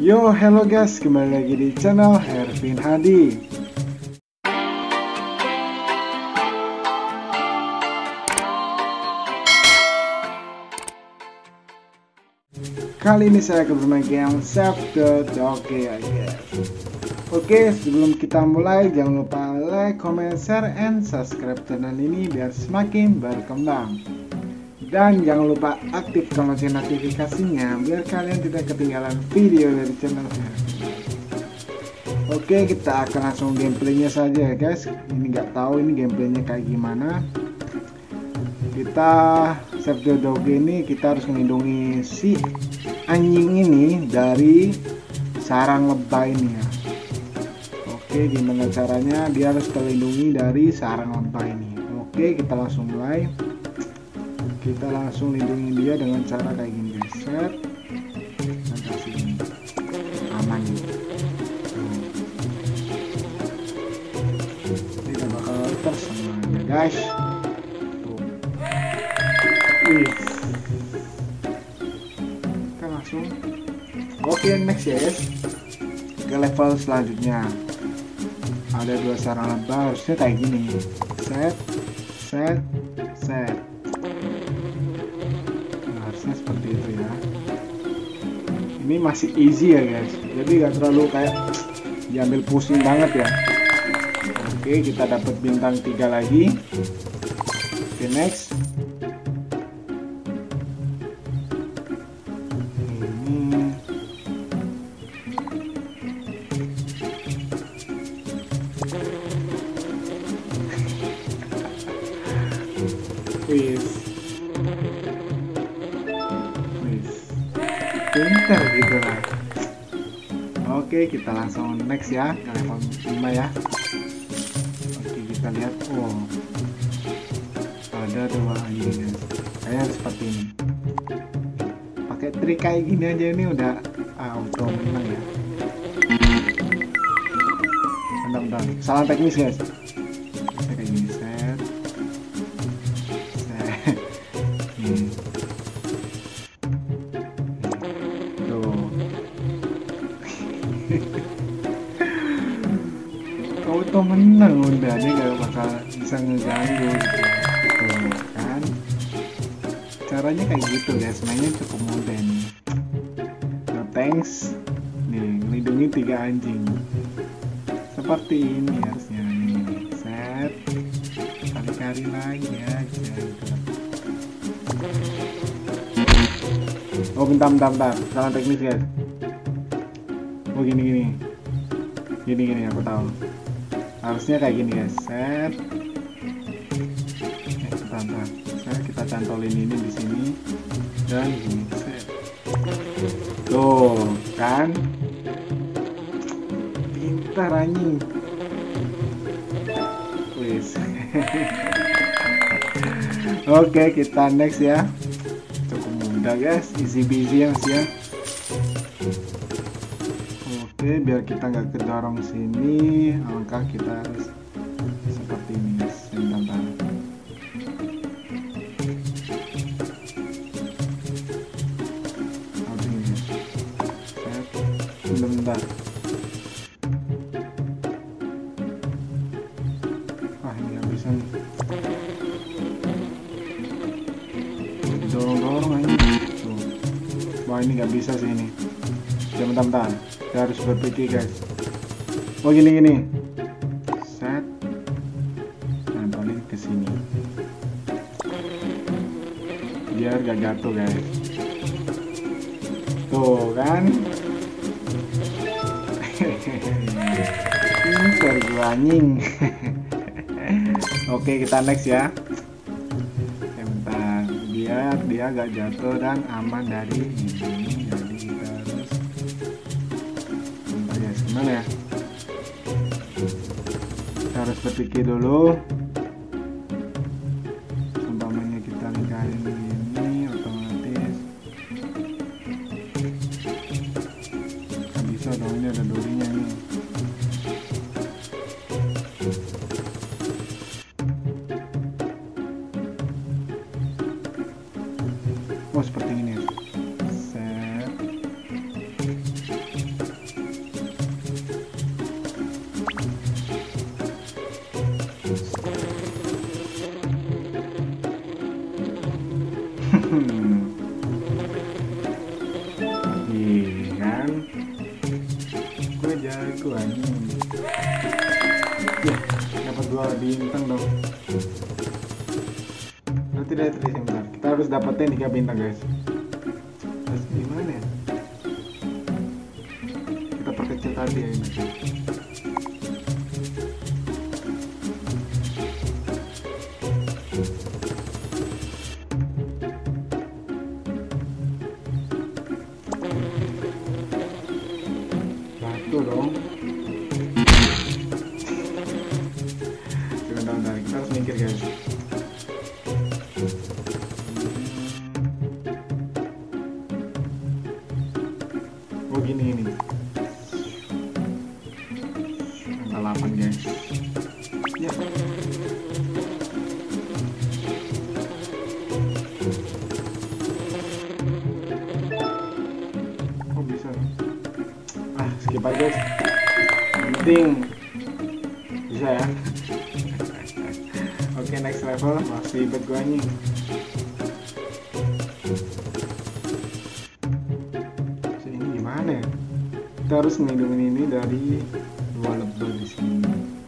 Yo, hello guys, kembali lagi di channel Ervin Hadi. Kali ini saya akan bermain game Save the Doge ya guys. Oke, sebelum kita mulai jangan lupa like, comment, share, and subscribe channel ini biar semakin berkembang. Dan jangan lupa aktifkan lonceng notifikasinya biar kalian tidak ketinggalan video dari channel saya. Oke, kita akan langsung gameplaynya saja ya guys. Ini nggak tahu ini gameplaynya kayak gimana. Kita Save the Doge ini kita harus melindungi si anjing ini dari sarang lebah ini ya. Oke, gimana caranya dia harus terlindungi dari sarang lebah ini. Oke, kita langsung mulai. Kita langsung lindungi dia dengan cara kayak gini guys. Set dan kasih ini aman nih. Tidak bakal tersengal ya guys. Tuh. Wih. Kita langsung. Oke, next ya guys. Ke level selanjutnya. Ada dua sarang lebah, harusnya kayak gini. Set, set, set. Seperti itu ya. Ini masih easy ya guys, jadi gak terlalu kayak diambil pusing banget ya. Oke, kita dapat bintang 3 lagi. Oke, next. Ini pinter gitu lah. Oke, kita langsung next ya ke level 5 ya. Oke, kita lihat. Oh, ada dua ini guys, kayak seperti ini. Pakai trik kayak gini aja ini udah auto menang ya. Bentar, salah teknis guys. Kayak gini, set, set. Auto menang udah, dia gak bakal bisa ngeganggu gitu. Tuh kan, caranya kayak gitu guys, mainnya cukup mudah nih. No thanks nih, melindungi 3 anjing seperti ini harusnya nih. Set, kali-kali lagi aja gitu. Oh, bentar, salah teknis guys. Oh, gini aku tahu. Harusnya kayak gini guys. Set. Bentar. Kita cantolin ini di sini dan gini. Set. Tuh, kan? Pintar anjing. Wis. Oke, kita next ya. Cukup mudah guys, easy peasy ya. Oke, biar kita nggak kedorong sini, langkah kita harus seperti ini guys. Bentar. Harus ini guys. Bentar. Wah, ini nggak bisa nih. Dorong aja. Tuh. Wah, ini nggak bisa sih ini. Bentar. Kita harus berpikir guys. Oh, gini. Set. Nah, balik ke sini. Biar gak jatuh guys. Tuh kan. Pintar gua anjing. Oke, kita next ya. Bentar. Biar dia gak jatuh dan aman dari ini. Jadi kita harus gimana ya, kita harus berpikir dulu. Umpamanya kita lingkarin begini, otomatis kan bisa dong, ini ada dorinya nih. Oh, seperti ini. Set. jago anjing. Ya, dapat 2 bintang dong. Tidak sebentar. Kita harus dapetin 3 bintang guys. Terus gimana ya? Kita perkecil tadi ya ini. Satu dong. Sebentar, kita harus mikir guys. Oh gini ini. Angka 8 guys. Ya. Oh bisa. Skip aja guys. Penting bisa ya. Oke, next level masih ribet gua nih. Ini gimana ya? Kita harus ngelindungin ini dari 2 lebel di sini.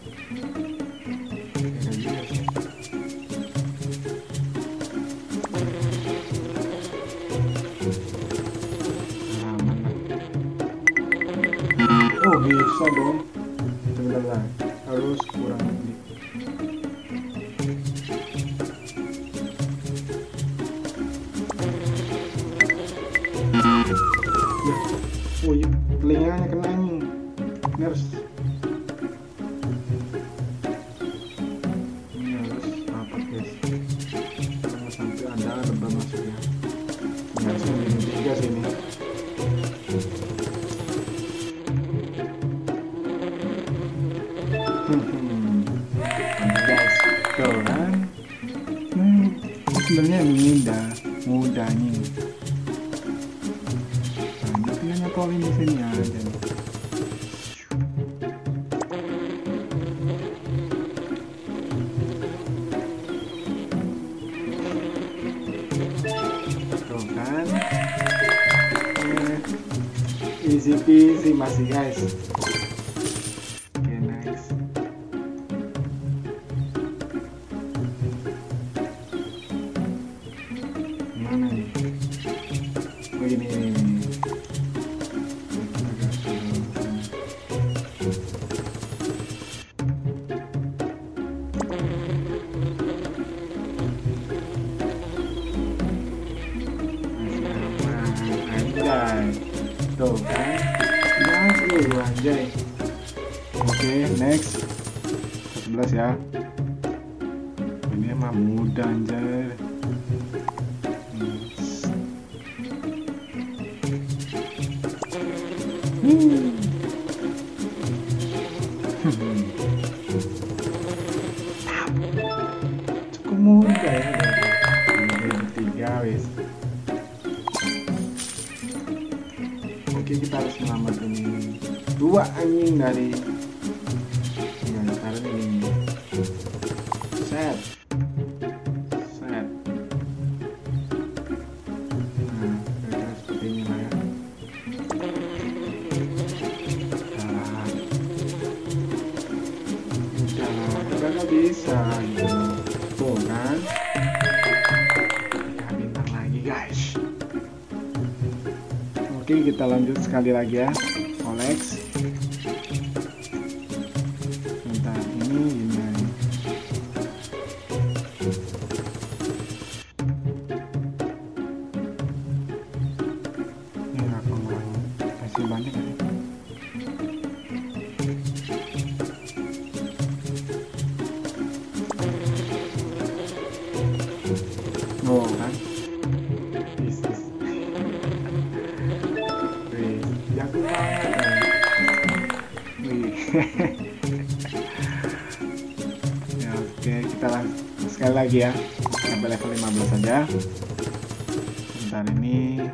Oh bisa dong. Sebentar, harus kurang lebih. Oh iya, telinganya kena nih. Ini harus rapat guys. Jangan sampai ada lebah masuk ya. Ini harus menjadi 3 sini. Guys, tuh kan. Sebenarnya mudah nih. Nyetolin di sini aja. Tuh kan. Easy peasy masih guys. Oke, nice. Gimana nih? Oh ini. Tuh kan, anjay. Oke, next ke 11 ya. Ini emang mudah anjay. Cukup mudah ya. Ini 3 wis. Oke, kita harus menyelamatkan ini 2 anjing dari ya, sekarang ini set nah kira-kira seperti ini lah ya. Udah nggak bisa gitu. Tuh kan, kita bintang lagi guys. Oke, kita lanjut sekali lagi ya. Olex. Bentar, ini gimana? Ini aku mau kasih banyak ya. Oh kan? Bisnis. Jago banget kan? Ya, oke, kita sekali lagi ya sampai level 15 saja. Bentar ini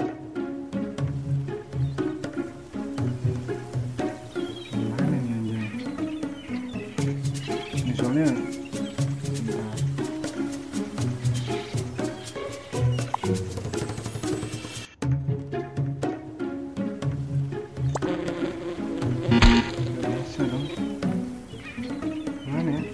gimana nih anjay? Ini soalnya bentar. Bisa dong. Mana ya?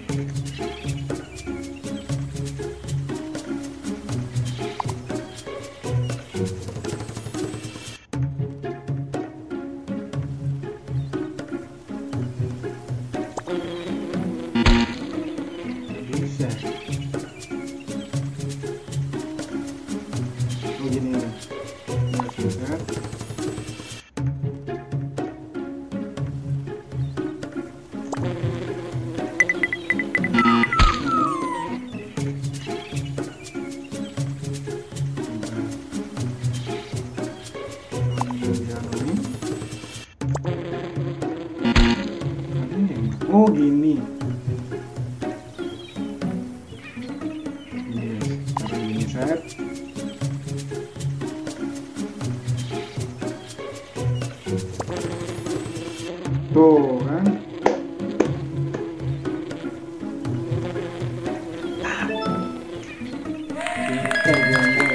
Bisa. Oh gini. Bisa. Oh gini. Ini cara gini set. Tuh kan. Pintar gue.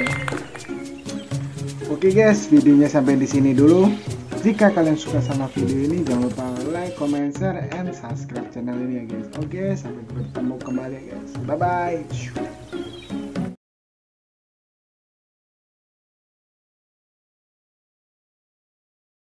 Oke guys, videonya sampai di sini dulu. Jika kalian suka sama video ini, jangan lupa like, comment, share, and subscribe channel ini ya guys. Oke, sampai bertemu kembali ya guys. Bye bye.